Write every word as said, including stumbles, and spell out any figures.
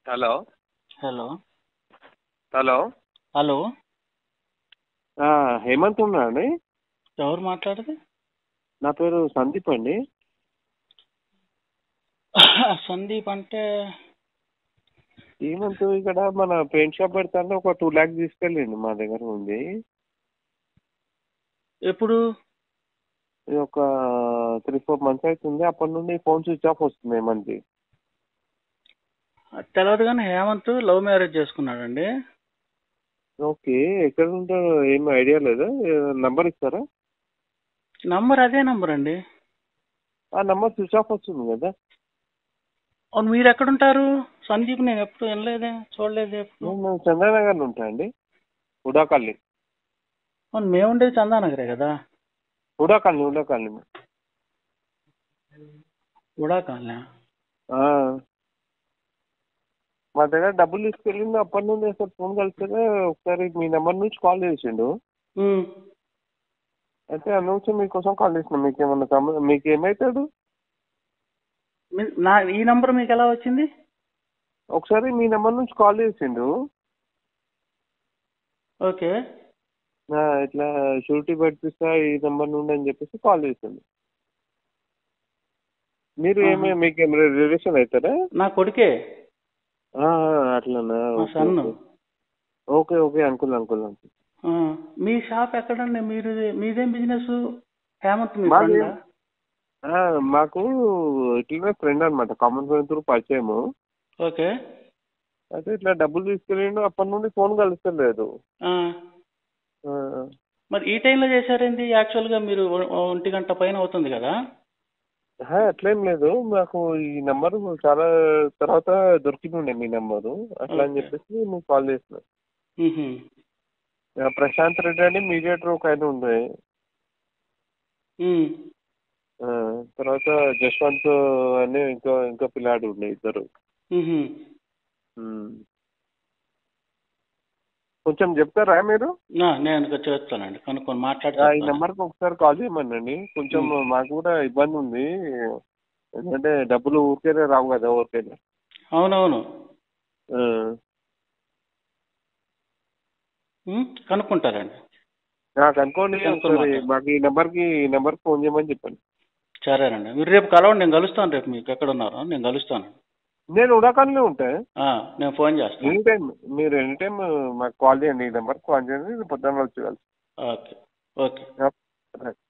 Hello hello hello hello ఆ, హేమంత్ ఉన్నా అండి. ఎవరు మాట్లాడేది? నా పేరు సందీప్ అండి. సందీప్ అంటే హేమంత్ ఇక్కడ మన పెయింట్ షాప్ పెడతాంటే ఒక టూ ల్యాక్స్ తీసుకెళ్ళండి, మా దగ్గర ఉంది. ఎప్పుడు? ఇది ఒక త్రీ ఫోర్ మంత్స్ అవుతుంది. అప్పటి నుండి ఫోన్ స్విచ్ ఆఫ్ వస్తుంది హేమంత్కి. తెలియదు కానీ హేమంత్ లవ్ మ్యారేజ్ చేసుకున్నాడండి. ఓకే, ఎక్కడ ఉంటారో ఏం ఐడియా లేదా? నంబర్ ఇస్తారా? నంబర్ అదే నంబర్ అండి. ఆ నంబర్ స్విచ్ ఆఫ్ వస్తుంది కదా. అవును, మీరు ఎక్కడుంటారు? సందీప్ నేను ఎప్పుడు వినలేదే, చూడలేదు ఎప్పుడు. నేను చంద్రనగర్లో ఉంటా అండి, హుడా కాలనీ. అవును, మేము ఉండేది చందానగరే కదా. హుడా కాలనీ హుడా కాలనీ కూడా కాలనా? ఆ. మా దగ్గర డబ్బులు తీసుకెళ్ళింది, అప్పటి నుండి అసలు ఫోన్ కలిస్తే ఒకసారి మీ నెంబర్ నుంచి కాల్ చేసిండు. ఉమ్. అయితే ఆ నుంచి మీకోసం కాల్ చేసిన. మీకు ఏమన్నా సంబంధం, మీకు ఏమవుతాడు? మీ- నా ఈ నంబర్ మీకు ఎలా వచ్చింది? ఒకసారి మీ నెంబర్ నుంచి కాల్ చేసిండు. ఓకే. ఆ, ఇట్లా షూరిటీ పెట్టిస్తా ఈ నెంబర్ నుండి అని చెప్పేసి కాల్ చేసిండు. మీరు ఆహా. ఏమే మీకు ఏమైనా రిలేషన్ అవుతారా? నా కొడుకే, ఆ, అట్లనా? మా okay son. Okay okay okay uncle uncle uncle ఆ, మీ షాప్ ఎక్కడండి? మీరు మీదేం బిజినెస్? హేమంత్ మీ మాది ఫ్రెండా? ఆ, మాకు ఇట్లనే ఫ్రెండ్ అనమాట, కామన్ ఫ్రెండ్ త్రూ పరిచయము. ఓకే. అయితే ఇట్లా డబ్బులు తీసుకెళ్ళిండు, అప్పటి నుండి ఫోన్ కలుస్తలేదు. ఆ, ఆ, మరి ఈ టైంలో చేశారేంటి? యాక్చువల్గా మీరు ఒ- ఒంటి గంట పైన అవుతుంది కదా. ఆహా, అట్లేం లేదు. మాకు ఈ నెంబరు చాలా తర్వాత దొరికిండే మీ నెంబరు, అట్లా అని ఓకే. చెప్పేసి మీకు కాల్ చేసిన. మ్హూ. ఆ, ప్రశాంత్ రెడ్డి అని మీడియేటర్ ఒక ఆయన ఉండే. మ్. ఆ, తర్వాత జశ్వంత్ అని ఇంకో ఇంకో పిల్లాడు ఉండే, ఇద్దరు. మ్హూ. ఉమ్. కొంచెం చెప్తారా మీరు? ఆ, నేను ఇంకా చేస్తానండి, కనుక్కొని మాట్లాడి ఆ, ఈ చెప్తాను. నెంబర్కి ఒకసారి కాల్ చేయమనండి. కొంచెం మ్. మాకు కూడా ఇబ్బంది ఉంది, ఎందుకంటే డబ్బులు ఊరికేనే రావు కదా ఊరికేనే. అవునవును. ఆ, మ్, కనుక్కుంటారండి. నాకు అనుకోండి కనుక్కొని ఒకసారి, మాట్లాడు. మాకు ఈ నెంబర్కి ఈ నెంబర్కి ఫోన్ చేయమని చెప్పండి. సరేనండి, మీరు రేపు కలవండి, నేను కలుస్తాను. రేపు మీకు ఎక్కడ ఉన్నారో నేను కలుస్తాను. నేను ఉడాకాన్లో ఉంటాను. ఆ, నేను ఫోన్ చేస్తాను. ఎనీ టైం మీరు ఎనీ టైం మాకు కాల్ చేయండి, ఈ నెంబర్కి కాల్ చేయండి, పొద్దున్న వచ్చి కలిసి. ఓకే. ఓకే.